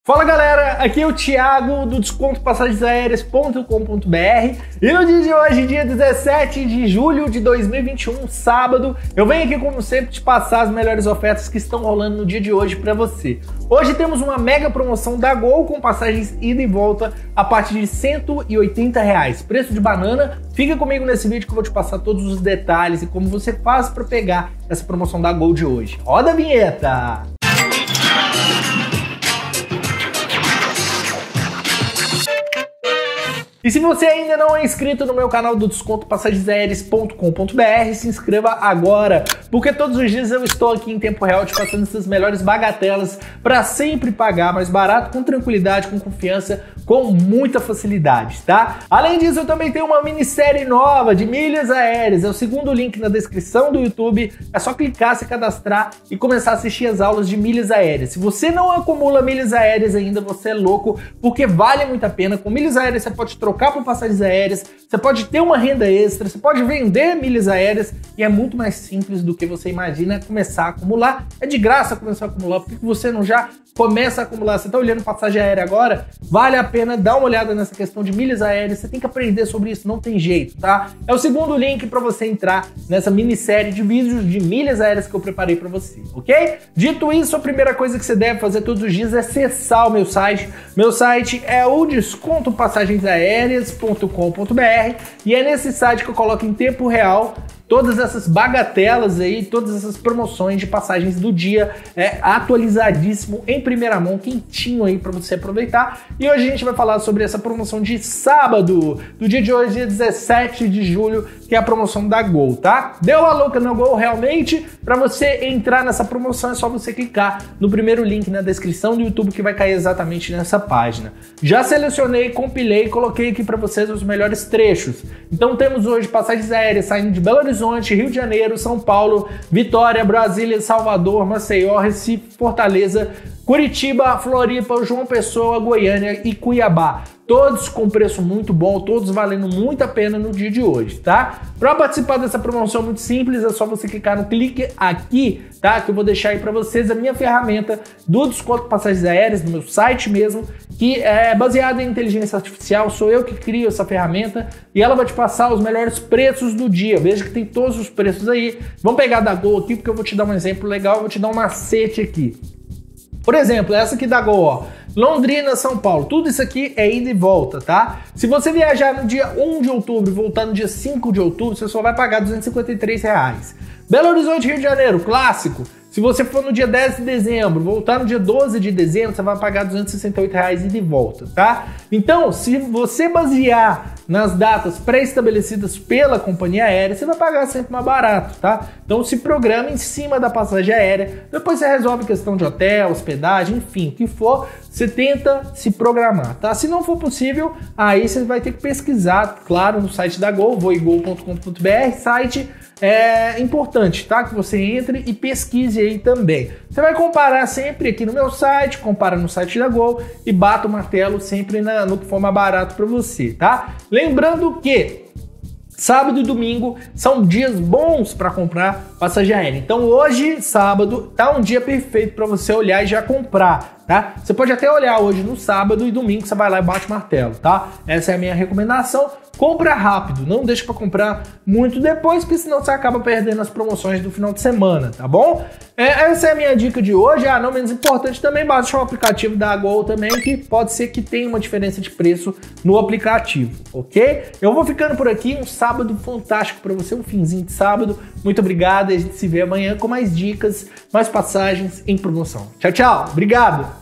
Fala galera, aqui é o Thiago do descontopassagensaéreas.com.br e no dia de hoje, dia 17 de julho de 2021, sábado, eu venho aqui como sempre te passar as melhores ofertas que estão rolando no dia de hoje para você. Hoje temos uma mega promoção da Gol com passagens ida e volta a partir de R$ 180, preço de banana. Fica comigo nesse vídeo que eu vou te passar todos os detalhes e como você faz para pegar essa promoção da Gol de hoje. Roda a vinheta! E se você ainda não é inscrito no meu canal do descontopassagensaéreas.com.br, se inscreva agora, porque todos os dias eu estou aqui em tempo real te passando essas melhores bagatelas para sempre pagar mais barato, com tranquilidade, com confiança, com muita facilidade, tá? Além disso, eu também tenho uma minissérie nova de milhas aéreas, é o segundo link na descrição do YouTube, é só clicar, se cadastrar e começar a assistir as aulas de milhas aéreas. Se você não acumula milhas aéreas ainda, você é louco, porque vale muito a pena. Com milhas aéreas você pode trocar por passagens aéreas, você pode ter uma renda extra, você pode vender milhas aéreas e é muito mais simples do que você imagina começar a acumular. É de graça começar a acumular, por que você não já começa a acumular? Você está olhando passagem aérea agora? Vale a pena dar uma olhada nessa questão de milhas aéreas, você tem que aprender sobre isso, não tem jeito, tá? É o segundo link para você entrar nessa minissérie de vídeos de milhas aéreas que eu preparei para você, ok? Dito isso, a primeira coisa que você deve fazer todos os dias é acessar o meu site. Meu site é o descontopassagensaéreas.com.br e é nesse site que eu coloco em tempo real todas essas bagatelas aí, todas essas promoções de passagens do dia, atualizadíssimo, em primeira mão, quentinho aí para você aproveitar. E hoje a gente vai falar sobre essa promoção de sábado, do dia de hoje, dia 17 de julho, que é a promoção da Gol, tá? Deu a louca na Gol realmente? Para você entrar nessa promoção é só você clicar no primeiro link na descrição do YouTube que vai cair exatamente nessa página. Já selecionei, compilei e coloquei aqui para vocês os melhores trechos. Então temos hoje passagens aéreas saindo de Belo Horizonte, Rio de Janeiro, São Paulo, Vitória, Brasília, Salvador, Maceió, Recife, Fortaleza, Curitiba, Floripa, João Pessoa, Goiânia e Cuiabá. Todos com preço muito bom, todos valendo muito a pena no dia de hoje, tá? Para participar dessa promoção muito simples, é só você clicar no clique aqui, tá? Que eu vou deixar aí para vocês a minha ferramenta do desconto passagens aéreas, no meu site mesmo, que é baseada em inteligência artificial, sou eu que crio essa ferramenta e ela vai te passar os melhores preços do dia. Veja que tem todos os preços aí. Vamos pegar da Gol aqui, porque eu vou te dar um exemplo legal, eu vou te dar um macete aqui. Por exemplo, essa aqui da Gol, ó, Londrina, São Paulo, tudo isso aqui é ida e volta, tá? Se você viajar no dia 1 de outubro e voltar no dia 5 de outubro, você só vai pagar R$ 253. Belo Horizonte, Rio de Janeiro, clássico. Se você for no dia 10 de dezembro, voltar no dia 12 de dezembro, você vai pagar R$ 268 ida e volta, tá? Então, se você basear nas datas pré-estabelecidas pela companhia aérea, você vai pagar sempre mais barato, tá? Então se programa em cima da passagem aérea, depois você resolve questão de hotel, hospedagem, enfim, o que for, você tenta se programar, tá? Se não for possível, aí você vai ter que pesquisar, claro, no site da Gol, voigol.com.br, site importante, tá? Que você entre e pesquise aí também. Você vai comparar sempre aqui no meu site, compara no site da Gol e bata o martelo sempre no que for mais barato para você, tá? Lembrando que sábado e domingo são dias bons para comprar passagem aérea. Então hoje, sábado, tá um dia perfeito para você olhar e já comprar, tá? Você pode até olhar hoje no sábado e domingo você vai lá e bate o martelo, tá? Essa é a minha recomendação. Compra rápido, não deixa para comprar muito depois, porque senão você acaba perdendo as promoções do final de semana, tá bom? Essa é a minha dica de hoje. Não menos importante também, baixa o aplicativo da Gol também, que pode ser que tenha uma diferença de preço no aplicativo, ok? Eu vou ficando por aqui, um sábado fantástico para você, um finzinho de sábado. Muito obrigado e a gente se vê amanhã com mais dicas, mais passagens em promoção. Tchau, tchau, obrigado!